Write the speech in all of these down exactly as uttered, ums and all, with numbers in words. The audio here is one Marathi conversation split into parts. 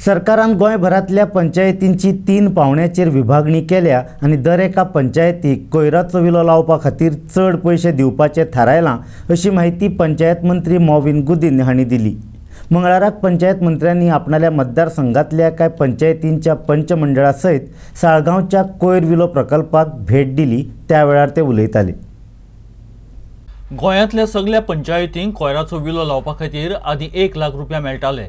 सरकारान गोंयभरांतल्या पंचायतींची तीन पावण्याचेर विभागणी केल्या आनी दर एका पंचायतीक कोयराचो विलो लावपा खातीर चड पयशे दिवपाचें थारायलां अशी माहिती पंचायत मंत्री मॉविन गुदिन्य हांणी दिली। मंगळाराक पंचायत मंत्र्यांनी आपणाल्या मतदारसंघातल्या कांय पंचायतींच्या पंचमंडळा सयत साळगांवच्या कोयर विलो प्रकल्पाक भेट दिली, त्या वेळार ते उलयताले। गोंयांतल्या सगळ्या पंचायतींक कोयराचो विलो लावपा खातीर आदी एक लाख रुपया मेळटाले।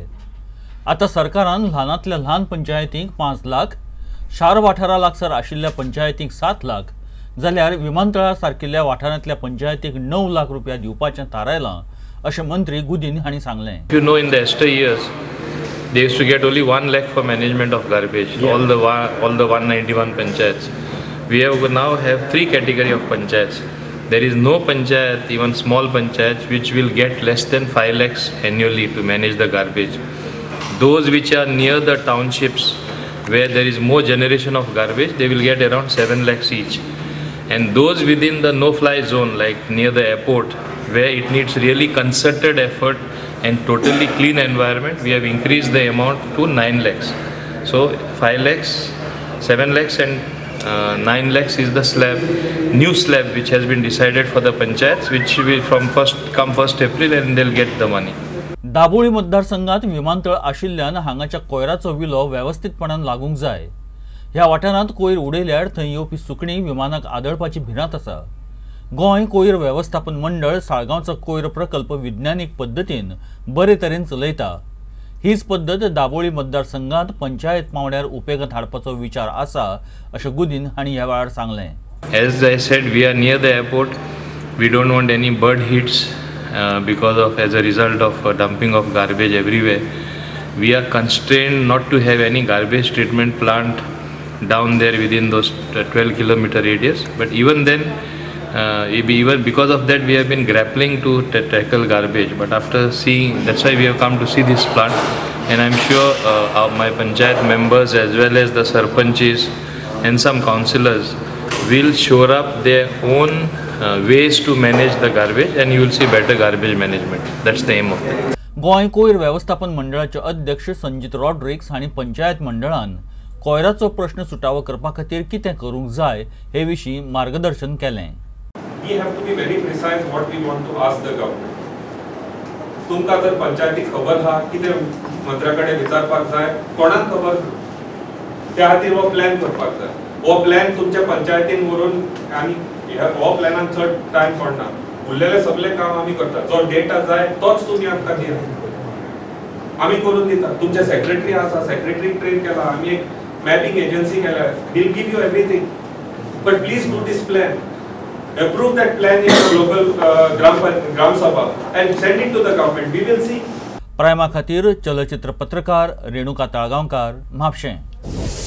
आता सरकारान ल्हानांतल्या ल्हान पंचायतींक पांच लाख, शार वाठारा लागसार आशिल्ल्या पंचायतींक सात लाख, जाल्यार विमानतळा सारकिल्ल्या वाठारांतल्या पंचायतींक णव लाख रुपया दिवपाचें थारायलां, अशें मंत्री गुदिन्य हांणी सांगलें। You know, in the Esther years, they used to get only one lakh for management of garbage. Yeah. All the all the one ninety-one panchayats. We have now have three category of panchayats. There is no panchayat, even small panchayats, which will get less than five lakhs annually to manage the garbage. Those which are near the townships, where there is more generation of garbage, they will get around seven lakhs each. And those within the no-fly zone, like near the airport, where it needs really concerted effort and totally clean environment, we have increased the amount to nine lakhs. So five lakhs, seven lakhs and uh, nine lakhs is the slab, new slab which has been decided for the panchayats, which will from first come first April and they'll get the money. Dabolim मतदारसंघात विमानतळ आशिल्ल्यान हांगाच्या कोयराचो विलो वेवस्थीतपणान लागूंक जाय। ह्या वाठारांत कोयर उडयल्यार थंय येवपी सुकणी विमानाक आदळपाची भिरांत आसा। गोंय कोयर वेवस्थापन मंडळ साळगांवचो कोयर प्रकल्प विज्ञानीक पद्दतीन बरे तरेन चलयता। हीच पद्दत दाबोळी मतदारसंघात पंचायत पावण्यार उपेगात हाडपाचो विचार आसा, अशें गुदिन्य हांणी ह्या वेळार सांगलें। As I said, we are near the airport. We don't want any bird hits. Uh, because of as a result of uh, dumping of garbage everywhere. We are constrained not to have any garbage treatment plant down there within those twelve kilometer radius, but even then uh, even because of that we have been grappling to tackle garbage, but after seeing, that's why we have come to see this plant, and I'm sure uh, our, my panchayat members as well as the sarpanches and some councillors will shore up their own Uh, ways to manage the garbage, and you will see better garbage management. That's the aim of it. Goa कोयर वेवस्थापन मंडळाचे अध्यक्ष संजीत रॉड्रिक्स हांणी पंचायत मंडळान कोयराचो प्रश्न सुटावो करपा खातीर कितें करूंक जाय हे विशीं मार्गदर्शन केलें। We have to be very precise what we want to ask the government. तुमकां जर पंचायतीक खबर आहा कितें मंत्र्याकडे विचारपाक जाय, कोणाक खबर त्या खातीर हो प्लॅन करपाक जाय। हो प्लॅन तुमच्या पंचायतीन व्हरून आनी हो प्लॅनान चड टायम पडना, उरलेले सगळे काम आमी करता। जो डेटा जाय तोच तुमी आमकां दिया, आमी करून दिता। तुमचे सेक्रेटरी आसा, सेक्रेटरी ट्रेन केला, आमी एक मॅपिंग एजन्सी केल्या, will give you everything, but please do this plan, approve that plan in your local uh, gram gram sabha and send it to the government. We will see. प्रायमा खातीर चलचित्र पत्रकार रेणुका ताळगांवकार, म्हापशें।